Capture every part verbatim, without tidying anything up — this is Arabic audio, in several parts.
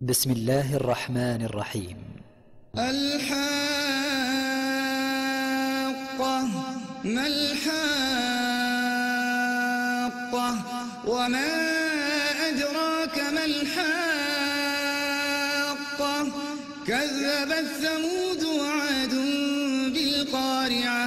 بسم الله الرحمن الرحيم. الحاقة ما الحاقة وما أدراك ما الحاقة كذبت ثمود وعاد بالقارعة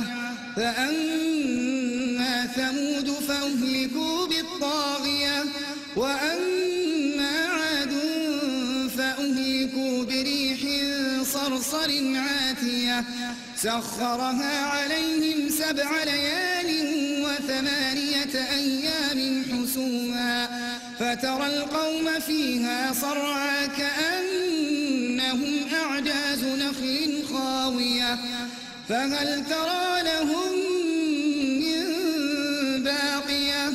فأما ثمود فأهلكوا بالطاغية وأما عاد فأهلكوا بريح صرصر عاتية سخرها عليهم سبع ليال وثمانية أيام حسوما فترى القوم فيها صرعى كأنهم أعجاز نخل خاوية فهل ترى لهم من باقية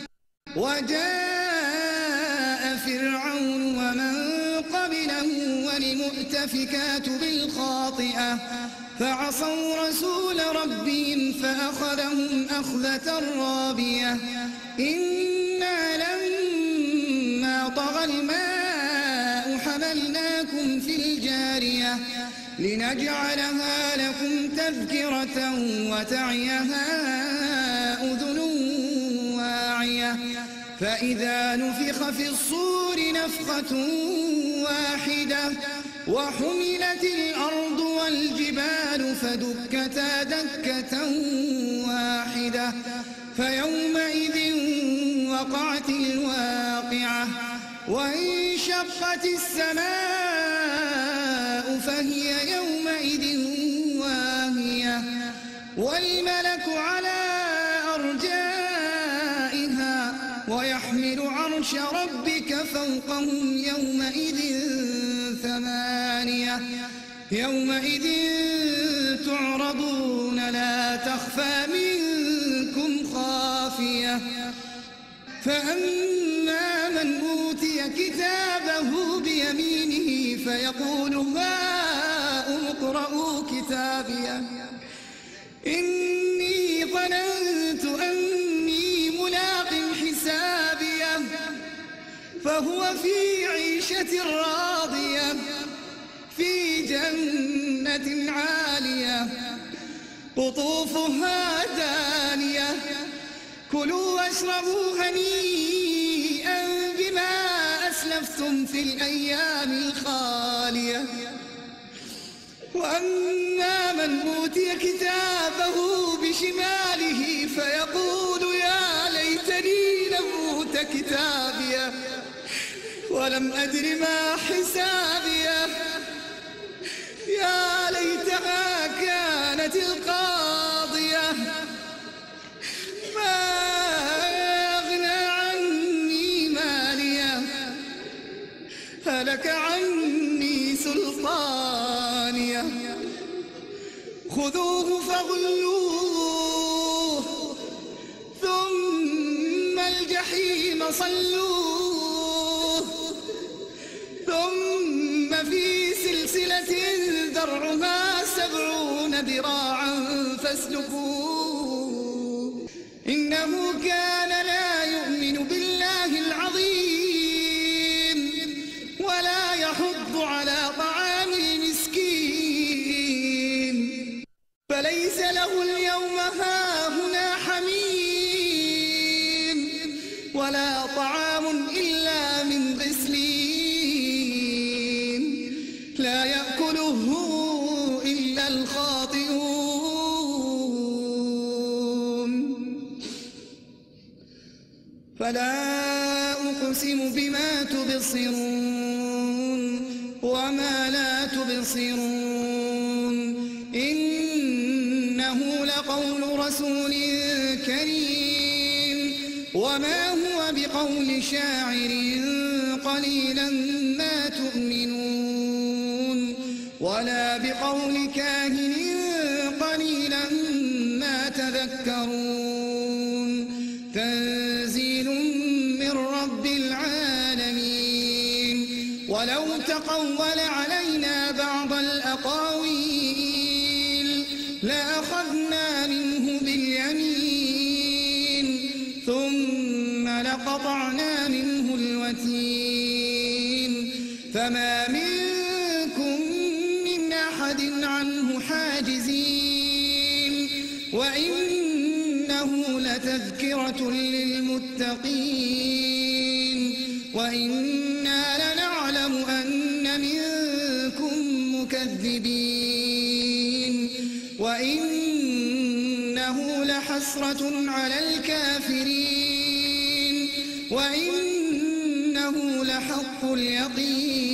وجاء فرعون ومن قبله والمؤتفكات بالخاطئة فعصوا رسول ربهم فأخذهم أخذة رابية إنا لما طغى الماء حملناكم في الجارية لنجعلها لكم تذكرة وتعيها أذن واعية فإذا نفخ في الصور نفخة واحدة وحملت الأرض والجبال فدكتا دكة واحدة فيومئذ وقعت الواقعة وانشقت السماء فهي يومئذ واهية والملك على أرجائها ويحمل عرش ربك فوقهم يومئذ ثمانية يومئذ تعرضون لا تخفى منكم خافية فأما من أوتي كتابه بيمينه فيقول هاؤم اقرءوا كتابيه إني ظننت أني ملاق حسابيه فهو في عيشة راضية في جنة عالية قطوفها دانية كلوا واشربوا هنيئا بما أسلفتم في الأيام الخالية وأما من أوتي كتابه بشماله فيقول يا ليتني لم أوت كتابيه ولم أدر ما حسابيه يا ليتها كانت القاضية ما أغنى عني ماليه هلك عني سلطانيه خذوه فغلوه ثم الجحيم صلوه ثم في سلسلة ذرعها سبعون ذراعا فاسلكوه إنه كان لا يؤمن بالله العظيم ولا يحض على طعام المسكين فليس له اليوم هاهنا حميم ولا طعام إلا من غسلين لا يأكله إلا الخاطئون فلا أقسم بما تبصرون وما لا تبصرون إنه لقول رسول كريم وما هو بقول شاعر قليلا ما تؤمنون ولا بقول كاهن قليلا ما تذكرون تنزيل من رب العالمين ولو تقول علينا بعض الأقاويل لأخذنا منه باليمين ثم لقطعنا منه الوتين فما منكم من أحد عنه حاجزين وإنه لتذكرة للمتقين وإنا لنعلم أن منكم مكذبين وإنه لحسرة على الكافرين وإنه لحق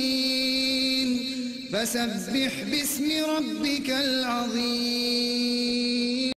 اليقين فسبح باسم ربك العظيم.